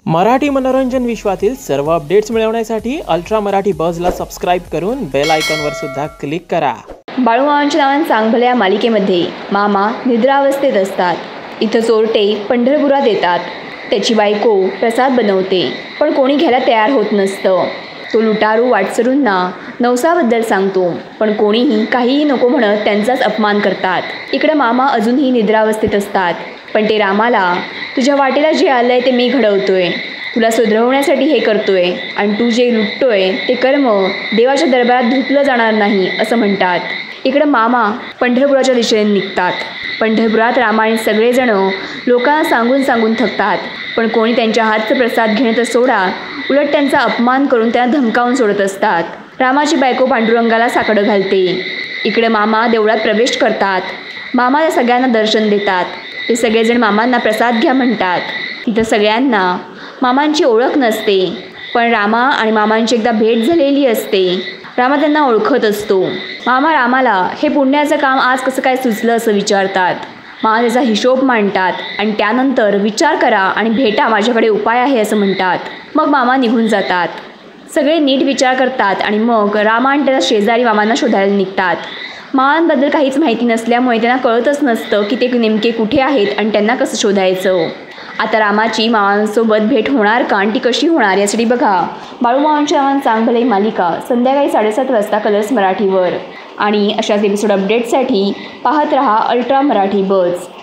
मराठी मनोरंजन विश्वातील सर्व अपडेट्स मिळवण्यासाठी अल्ट्रा मराठी बझला सबस्क्राईब करून बेल आयकॉनवर सुद्धा क्लिक करा। बाळूमामांच्या नावाने चांगभलं या मालिकेमध्ये मामा निद्रावस्थेत असतात। इथं चोरटे पंढरपुरात येतात। त्याची बायको प्रसाद बनवते, पण कोणी घ्यायला तयार होत नसतं। तो लुटारू वाटसरूंना नवसाबद्दल सांगतो, पण कोणीही काहीही नको म्हणत त्यांचाच अपमान करतात। इकडे मामा अजूनही निद्रावस्थेत असतात, पण ते रामाला तुझ्या वाटेला जे आलंय ते मी घडवतोय, तुला सुधरवण्यासाठी हे करतोय, आणि तू जे लुटतोय ते कर्म देवाच्या दरबारात धुतलं जाणार नाही असं म्हणतात। इकडे मामा पंढरपुराच्या दिशेने निघतात। पंढरपुरात रामाने सगळेजण लोकांना सांगून थकतात, पण कोणी त्यांच्या हातचा प्रसाद घेणं तर सोडा, उलट त्यांचा अपमान करून त्यांना धमकावून सोडत असतात। रामाची बायको पांडुरंगाला साकडं घालते। इकडे मामा देवळात प्रवेश करतात। मामा त्या सगळ्यांना दर्शन देतात। ते सगळेजण मामांना प्रसाद घ्या म्हणतात। तिथं सगळ्यांना मामांची ओळख नसते, पण रामा आणि मामांची एकदा भेट झालेली असते। रामा त्यांना ओळखत असतो। मामा रामाला हे पुण्याचं काम आज कसं काय सुचलं असं विचारतात। मामा त्याचा हिशोब मांडतात आणि त्यानंतर विचार करा आणि भेटा, माझ्याकडे उपाय आहे असं म्हणतात। मग मामा निघून जातात। सगळे नीट विचार करतात आणि मग रामा आणि त्याचा शेजारी मामांना शोधायला निघतात। मामांबद्दल काहीच माहिती नसल्यामुळे त्यांना कळतच नसतं की ते नेमके कुठे आहेत आणि त्यांना कसं शोधायचं। आता रामाची मामांसोबत भेट होणार का आणि ती कशी होणार यासाठी बघा बाळूमामांच्या नावाने चांगभलं ही मालिका संध्याकाळी 7:30 वाजता कलर्स मराठीवर। आणि अशाच एपिसोड अपडेटसाठी पाहत रहा अल्ट्रा मराठी बझ।